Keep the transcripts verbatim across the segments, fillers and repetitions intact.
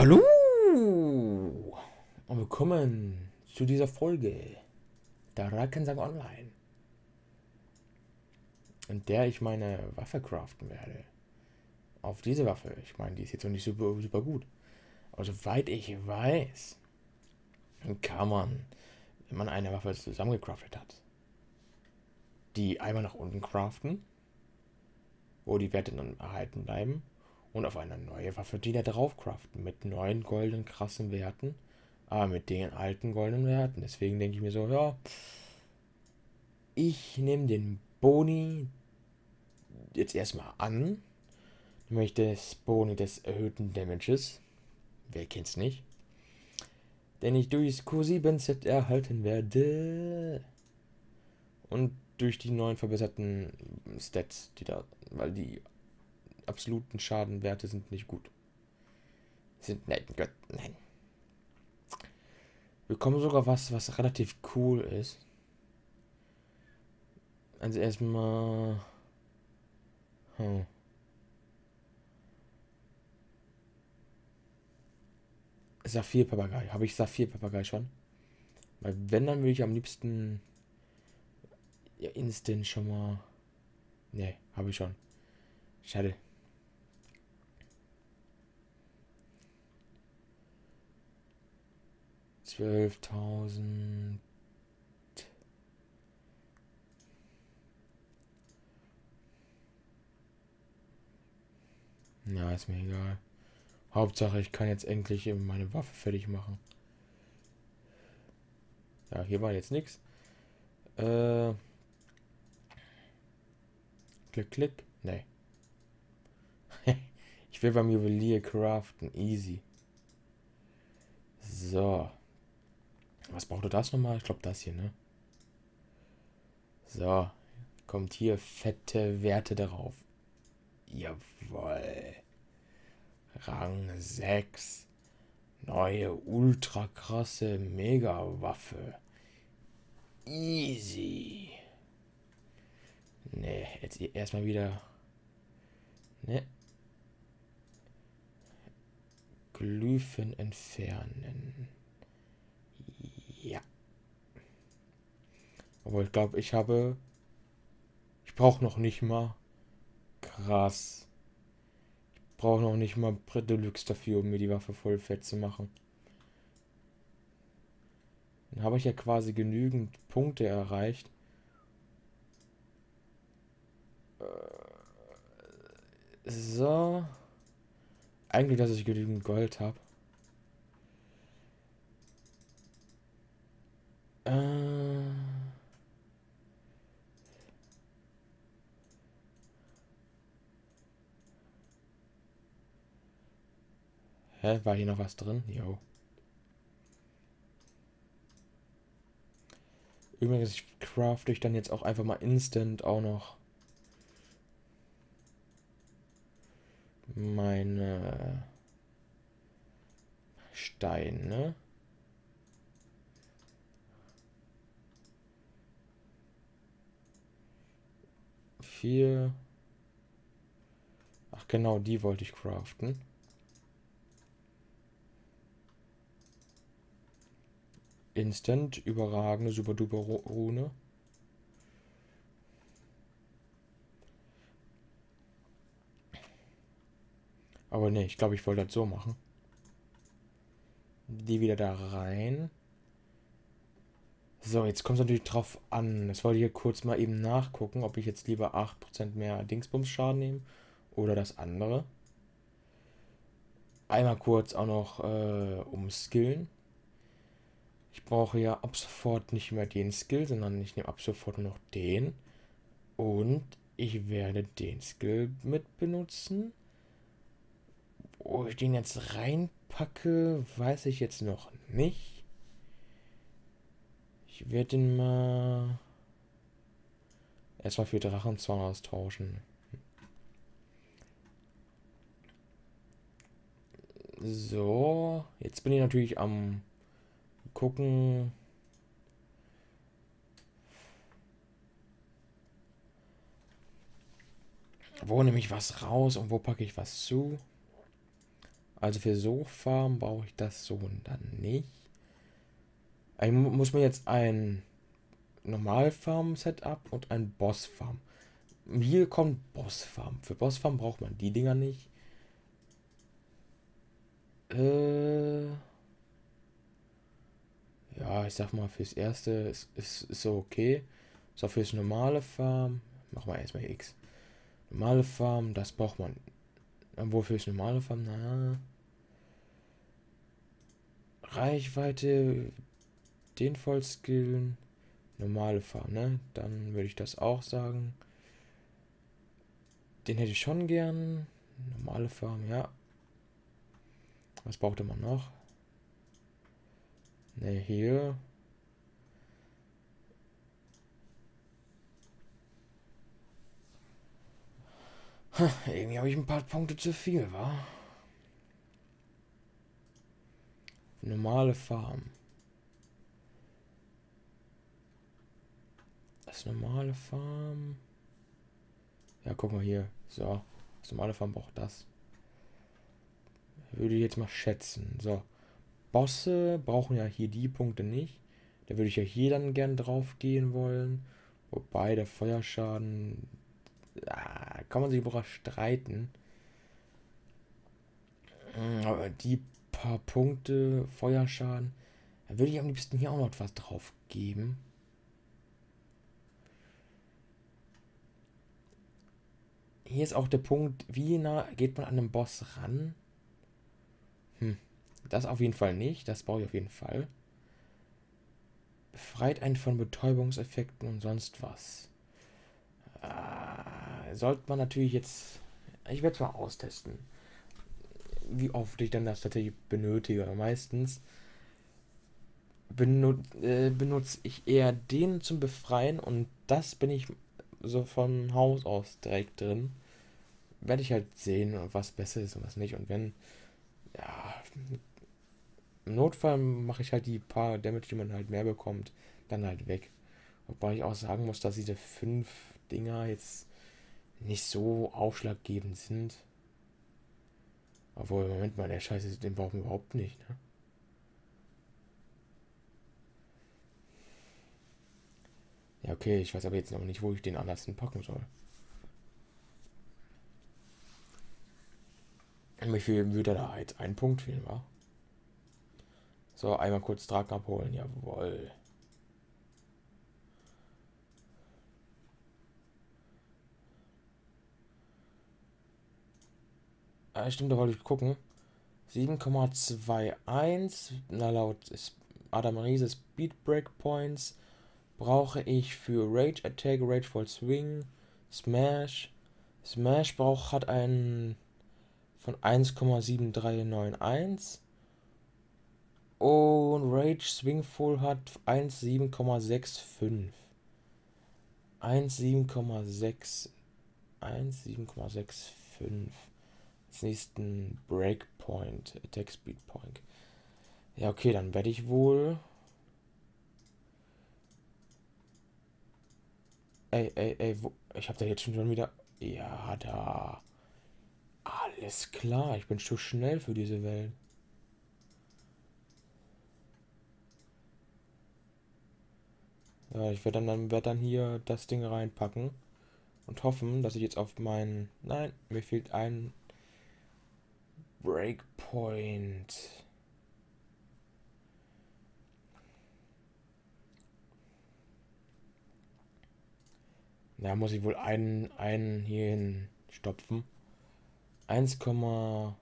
Hallo und willkommen zu dieser Folge der Rakensang Online, in der ich meine Waffe craften werde. Auf diese Waffe. Ich meine, die ist jetzt noch nicht super, super gut. Aber soweit ich weiß, kann man, wenn man eine Waffe zusammengecraftet hat, die einmal nach unten craften, wo die Werte dann erhalten bleiben, und auf eine neue Waffe die da drauf craften mit neuen goldenen krassen Werten, aber mit den alten goldenen Werten. Deswegen denke ich mir so, ja, ich nehme den Boni jetzt erstmal an, nämlich das Boni des erhöhten Damages. Wer kennt's nicht? Den ich durchs Q sieben Set erhalten werde. Und durch die neuen verbesserten Stats, die da, weil die absoluten Schadenwerte sind nicht gut. Sind, nein, Gott, nein. Wir bekommen sogar was, was relativ cool ist. Also erstmal. Hm. Saphir-Papagei. Habe ich Saphir-Papagei schon? Weil wenn, dann würde ich am liebsten. Ja, instant schon mal. Ne, habe ich schon. Schade. zwölftausend. Na, ist mir egal. Hauptsache, ich kann jetzt endlich eben meine Waffe fertig machen. Ja, hier war jetzt nichts. Äh. Klick, klick. Nee. Ich will beim Juwelier craften. Easy. So. Was braucht du das nochmal? Ich glaube, das hier, ne? So. Kommt hier fette Werte darauf. Jawoll. Rang sechs. Neue ultra krasse Mega-Waffe. Easy. Ne, jetzt erstmal wieder. Ne. Glyphen entfernen. Ja. Aber ich glaube, ich habe. Ich brauche noch nicht mal. Krass. Ich brauche noch nicht mal Deluxe dafür, um mir die Waffe voll fett zu machen. Dann habe ich ja quasi genügend Punkte erreicht. So. Eigentlich, dass ich genügend Gold habe. Äh. Hä? War hier noch was drin? Jo. Übrigens, ich craft ich dann jetzt auch einfach mal instant auch noch meine Steine. Vier. Ach genau, die wollte ich craften. Instant, überragende, super duper Rune. Aber ne, ich glaube, ich wollte das so machen. Die wieder da rein. So, jetzt kommt es natürlich drauf an. Das wollte ich hier kurz mal eben nachgucken, ob ich jetzt lieber acht Prozent mehr Dingsbums-Schaden nehme oder das andere. Einmal kurz auch noch äh, umskillen. Ich brauche ja ab sofort nicht mehr den Skill, sondern ich nehme ab sofort nur noch den. Und ich werde den Skill mit benutzen. Wo ich den jetzt reinpacke, weiß ich jetzt noch nicht. Ich werde den mal erstmal für Drachenzahn austauschen. So, jetzt bin ich natürlich am gucken. Wo nehme ich was raus und wo packe ich was zu? Also für so Farben brauche ich das so und dann nicht. Ich mu- muss mir jetzt ein Normalfarm-Setup und ein Boss-Farm. Hier kommt Boss-Farm. Für Boss-Farm braucht man die Dinger nicht. Äh, ja, ich sag mal, fürs erste ist, ist, ist so okay. So, fürs normale Farm. Machen wir erstmal X. Normale Farm, das braucht man. Obwohl fürs normale Farm, na. Reichweite, den Vollskillen. Normale Farm, ne? Dann würde ich das auch sagen. Den hätte ich schon gern. Normale Farm, ja. Was brauchte man noch? Ne, hier. Irgendwie habe ich ein paar Punkte zu viel, wa? Normale Farm. Das normale Farm. Ja, guck mal hier. So. Das normale Farm braucht das. Würde ich jetzt mal schätzen. So. Bosse brauchen ja hier die Punkte nicht. Da würde ich ja hier dann gern drauf gehen wollen. Wobei der Feuerschaden. Ah, kann man sich überall streiten. Aber die paar Punkte Feuerschaden. Da würde ich am liebsten hier auch noch was drauf geben. Hier ist auch der Punkt, wie nah geht man an den Boss ran? Hm, das auf jeden Fall nicht. Das brauche ich auf jeden Fall. Befreit einen von Betäubungseffekten und sonst was. Äh, sollte man natürlich jetzt... Ich werde es mal austesten. Wie oft ich dann das tatsächlich benötige. Meistens benut äh, benutze ich eher den zum Befreien und das bin ich so von Haus aus direkt drin. Werde ich halt sehen, was besser ist und was nicht. Und wenn, ja, im Notfall mache ich halt die paar Damage, die man halt mehr bekommt, dann halt weg. Wobei ich auch sagen muss, dass diese fünf Dinger jetzt nicht so ausschlaggebend sind. Obwohl, Moment mal, der Scheiße, den brauchen wir überhaupt nicht, ne? Ja, okay, ich weiß aber jetzt noch nicht, wo ich den anders hinpacken soll. Wie viel würde da jetzt ein Punkt fehlen, wa? So, einmal kurz Drachen abholen, jawohl. Ah, stimmt, da wollte ich gucken. sieben Komma einundzwanzig, na laut Adam Riese Speed Breakpoints brauche ich für Rage Attack, Rageful Swing, Smash. Smash braucht hat einen von eins Komma sieben drei neun eins und Rage Swingful hat eins Komma sieben Komma fünfundsechzig. eins Komma sieben Komma sechs eins Komma sieben Komma fünfundsechzig. Als nächsten Breakpoint, Attack Speed Point. Ja, okay, dann werde ich wohl. Ey, ey, ey, wo, ich habe da jetzt schon wieder. Ja, da. Alles klar, ich bin zu schnell für diese Welt. Ja, ich werde dann, dann, werd dann hier das Ding reinpacken und hoffen, dass ich jetzt auf meinen. Nein, mir fehlt ein Breakpoint. Da muss ich wohl einen, einen hier hin stopfen. eins Komma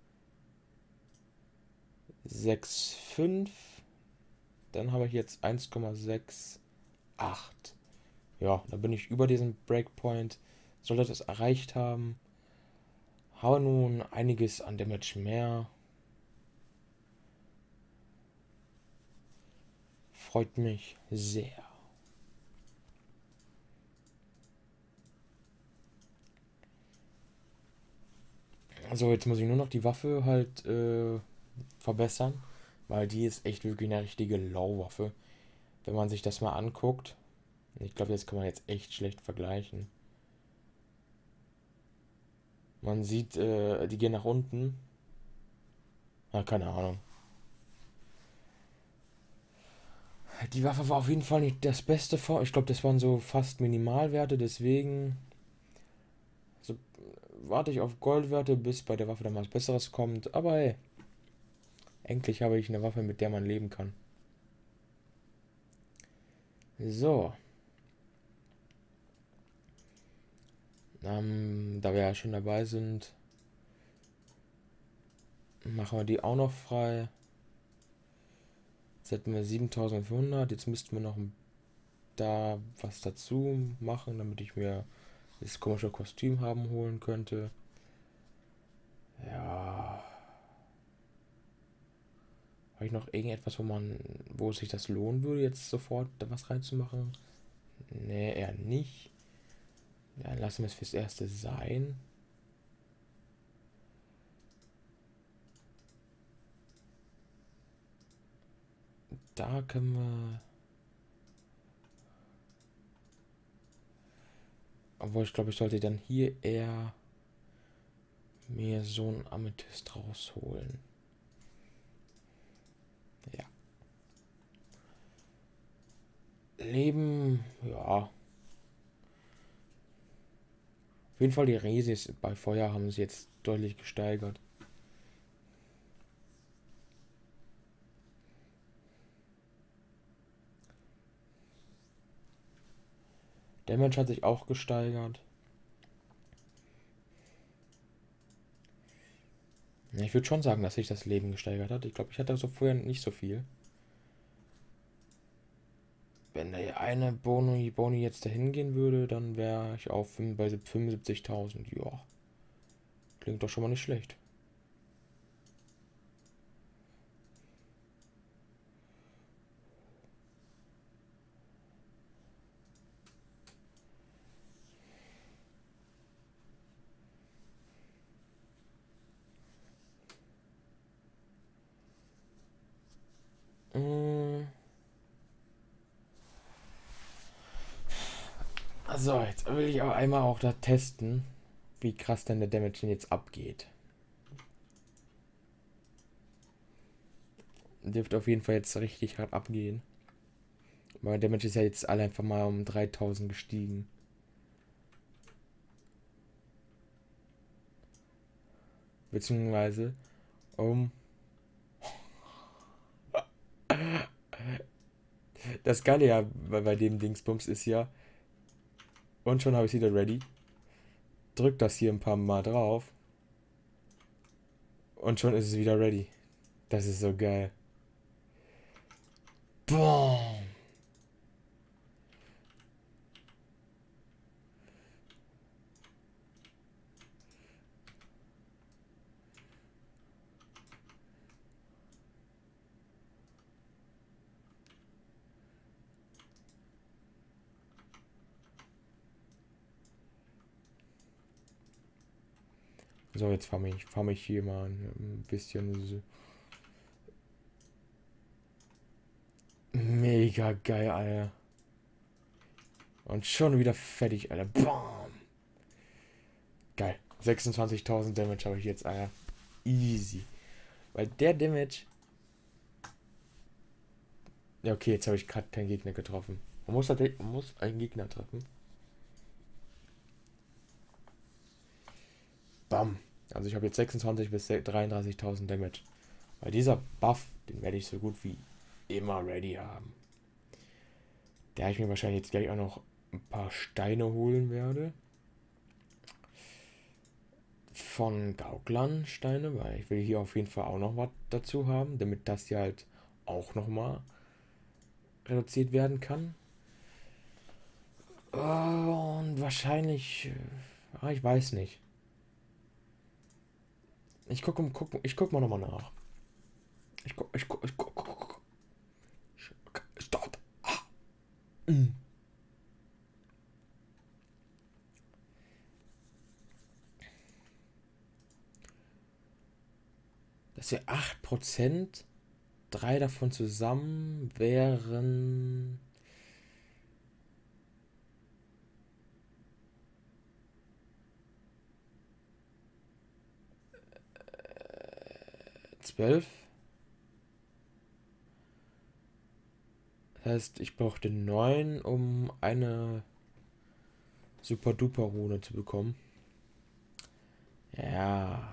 fünfundsechzig. Dann habe ich jetzt eins Komma acht. Ja, da bin ich über diesen Breakpoint. Sollte das erreicht haben. Habe nun einiges an Damage mehr. Freut mich sehr. So, jetzt muss ich nur noch die Waffe halt äh, verbessern. Weil die ist echt wirklich eine richtige Low-Waffe. Wenn man sich das mal anguckt. Ich glaube, das kann man jetzt echt schlecht vergleichen. Man sieht, äh, die gehen nach unten. Na, keine Ahnung. Die Waffe war auf jeden Fall nicht das Beste vor. Ich glaube, das waren so fast Minimalwerte, deswegen so, warte ich auf Goldwerte, bis bei der Waffe dann was Besseres kommt. Aber hey, endlich habe ich eine Waffe, mit der man leben kann. So. Ähm, da wir ja schon dabei sind, machen wir die auch noch frei. Jetzt hätten wir siebentausendfünfhundert. Jetzt müssten wir noch da was dazu machen, damit ich mir das komische Kostüm haben holen könnte. Ja. Habe ich noch irgendetwas, wo man, wo sich das lohnen würde, jetzt sofort da was reinzumachen? Nee, eher nicht. Dann lassen wir es fürs Erste sein. Da können wir. Obwohl, ich glaube, ich sollte dann hier eher mir so ein Amethyst rausholen. Ja. Leben, ja. Auf jeden Fall die Resis bei Feuer haben sie jetzt deutlich gesteigert. Damage hat sich auch gesteigert. Ich würde schon sagen, dass sich das Leben gesteigert hat. Ich glaube, ich hatte so vorher nicht so viel. Wenn der eine Boni, Boni jetzt dahin gehen würde, dann wäre ich auf bei fünfundsiebzigtausend. Ja, klingt doch schon mal nicht schlecht. So, jetzt will ich aber einmal auch da testen, wie krass denn der Damage denn jetzt abgeht. Dürfte auf jeden Fall jetzt richtig hart abgehen. Weil der Damage ist ja jetzt alle einfach mal um dreitausend gestiegen. Beziehungsweise um... Das Geile ja bei, bei dem Dingsbums ist ja... Und schon habe ich es wieder ready. Drück das hier ein paar Mal drauf. Und schon ist es wieder ready. Das ist so geil. Boom! So, jetzt farm ich, farm ich hier mal ein bisschen. So. Mega geil, Alter. Und schon wieder fertig, Alter. Bam! Geil. sechsundzwanzigtausend Damage habe ich jetzt, Alter. Easy. Weil der Damage... Ja, okay, jetzt habe ich gerade keinen Gegner getroffen. Man muss, halt, man muss einen Gegner treffen. Bam. Also ich habe jetzt sechsundzwanzig bis dreiunddreißigtausend Damage. Weil dieser Buff, den werde ich so gut wie immer ready haben. Da ich mir wahrscheinlich jetzt gleich auch noch ein paar Steine holen werde. Von Gauklern Steine, weil ich will hier auf jeden Fall auch noch was dazu haben, damit das hier halt auch nochmal reduziert werden kann. Und wahrscheinlich, ah, ich weiß nicht. Ich gucke guck, ich guck mal nochmal nach. Ich guck, ich guck, ich guck, guck, guck. Start. Ah. Mm. Das wäre acht Prozent. Drei davon zusammen wären... zwölf. Das heißt, ich brauchte neun, um eine super duper Rune zu bekommen. Ja.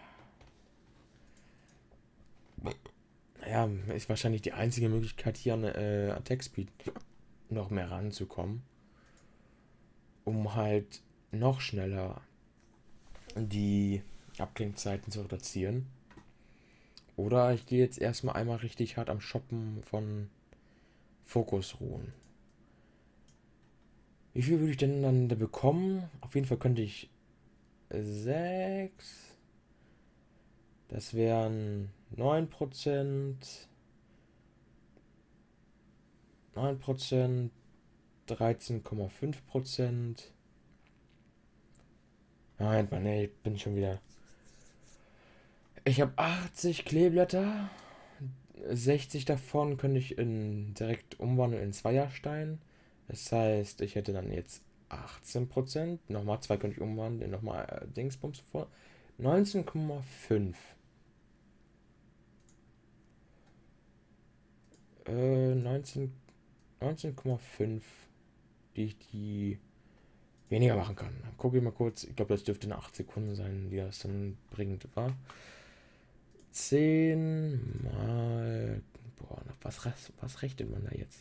Ja, ist wahrscheinlich die einzige Möglichkeit, hier an äh, Attack Speed noch mehr ranzukommen. Um halt noch schneller die Abklingzeiten zu reduzieren. Oder ich gehe jetzt erstmal einmal richtig hart am Shoppen von Fokusruhen. Wie viel würde ich denn dann da bekommen? Auf jeden Fall könnte ich sechs. Das wären neun Prozent. neun Prozent. dreizehn Komma fünf Prozent. Nein, Mann, ey, ich bin schon wieder. Ich habe achtzig Kleeblätter. sechzig davon könnte ich in, direkt umwandeln in Zweierstein. Das heißt, ich hätte dann jetzt achtzehn Prozent. Nochmal zwei könnte ich umwandeln in nochmal äh, Dingsbums vor. neunzehn Komma fünf. Äh, neunzehn Komma fünf, die ich die weniger machen kann. Dann gucke ich mal kurz. Ich glaube, das dürfte in acht Sekunden sein, die das dann bringt, war. zehn mal. Boah, nach was, was rechnet man da jetzt?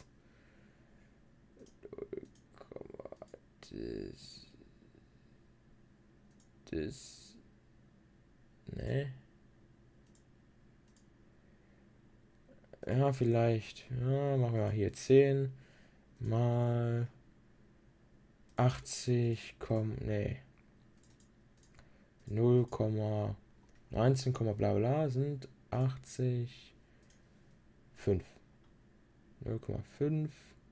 Das. Das. Ne. Ja, vielleicht. Ja, machen wir hier zehn mal achtzig, komm, nee. null, neunzehn, bla bla sind achtzig, fünf. null Komma fünf.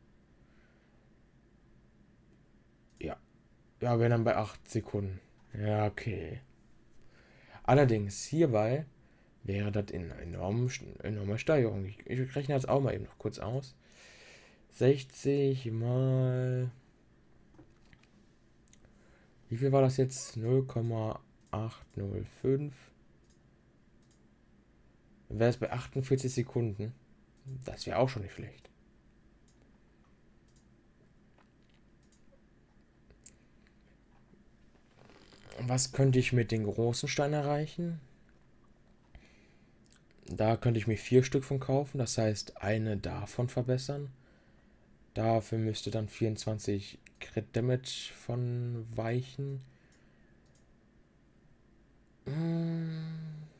Ja. Ja, wir dann bei acht Sekunden. Ja, okay. Allerdings hierbei wäre das in enorm, enorme Steigerung. Ich, ich rechne das auch mal eben noch kurz aus. sechzig mal. Wie viel war das jetzt? null Komma achthundertfünf. Dann wäre es bei achtundvierzig Sekunden. Das wäre auch schon nicht schlecht. Was könnte ich mit den großen Steinen erreichen? Da könnte ich mir vier Stück von kaufen. Das heißt, eine davon verbessern. Dafür müsste dann vierundzwanzig Crit Damage von weichen. Hm.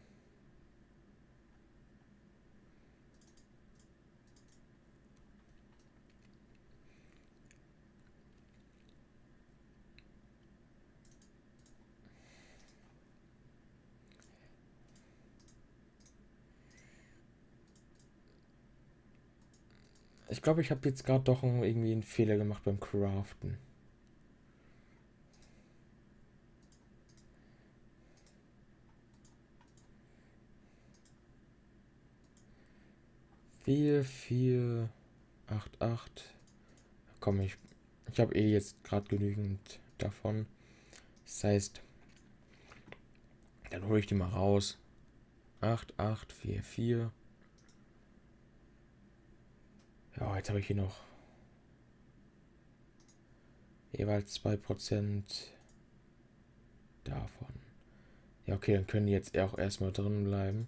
Ich glaube, ich habe jetzt gerade doch irgendwie einen Fehler gemacht beim Craften. vier, vier, acht, acht. Komm, ich, ich habe eh jetzt gerade genügend davon. Das heißt, dann hole ich die mal raus. acht, acht, vier, vier. Ja, jetzt habe ich hier noch jeweils zwei Prozent davon. Ja, okay, dann können die jetzt auch erstmal drin bleiben.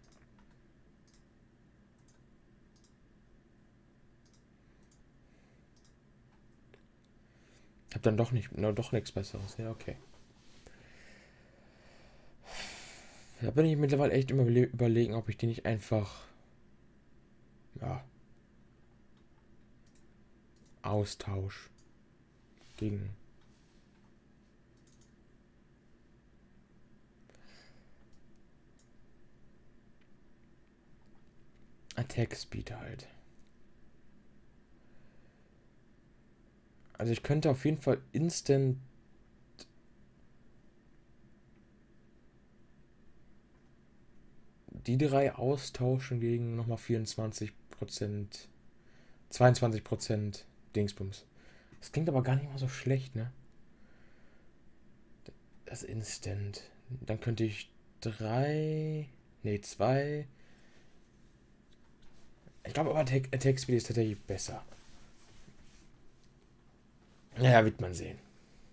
Ich habe dann doch nicht, no, doch nichts Besseres. Ja, okay. Da bin ich mittlerweile echt immer überlegen, ob ich die nicht einfach, ja, austausch gegen Attack Speed halt. Also ich könnte auf jeden Fall instant die drei austauschen gegen nochmal vierundzwanzig Prozent, zweiundzwanzig Prozent Dingsbums. Das klingt aber gar nicht mal so schlecht, ne? Das Instant. Dann könnte ich drei. Ne, zwei. Ich glaube aber Attack, Attack Speed ist tatsächlich besser. Naja, wird man sehen.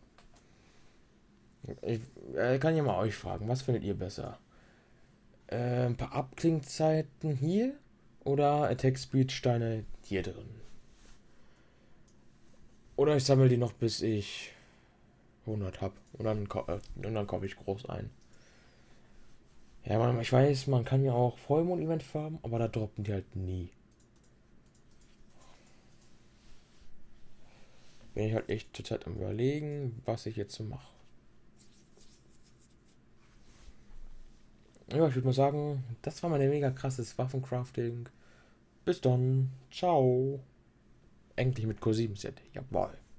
Ich äh, kann ja mal euch fragen, was findet ihr besser? Äh, ein paar Abklingzeiten hier oder Attack Speed Steine hier drin? Oder ich sammle die noch bis ich hundert habe und dann, äh, und dann kaufe ich groß ein. Ja, man, ich weiß, man kann ja auch Vollmond-Event farmen, aber da droppen die halt nie. Bin ich halt echt zurzeit am Überlegen, was ich jetzt so mache. Ja, ich würde mal sagen, das war mal ein mega krasses Waffencrafting. Bis dann. Ciao. Endlich mit Q sieben Set. Jawohl.